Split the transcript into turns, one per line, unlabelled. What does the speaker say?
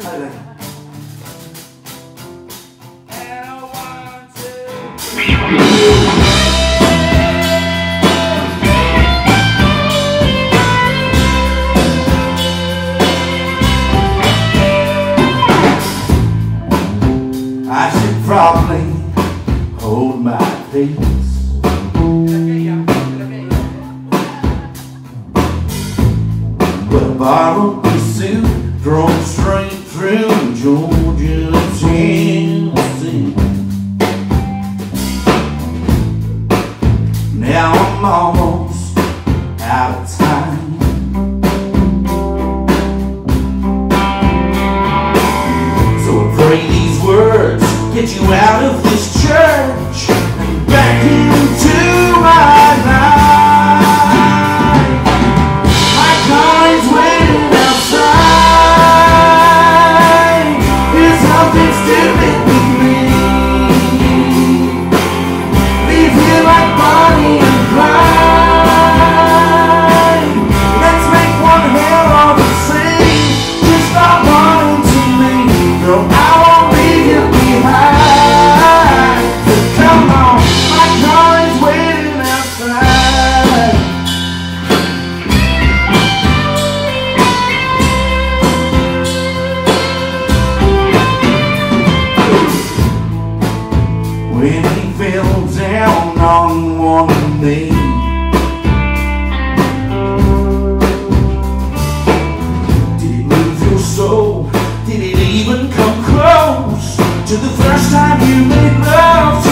tightly. I should probably hold my peace. But a borrowed pursuit drove straight through Georgia to Tennessee. Now I'm almost out of time. So I pray these words get you out of this church and back into my life. My car is waiting outside. There's something stupid with me. Leave here like Bonnie and Clyde. Let's make one hell of a scene. Just stop running to me. No, I won't leave you behind. So come on, my car is waiting outside. When he fell down on one knee, did it move your soul? Did it even come close to the first time you made love to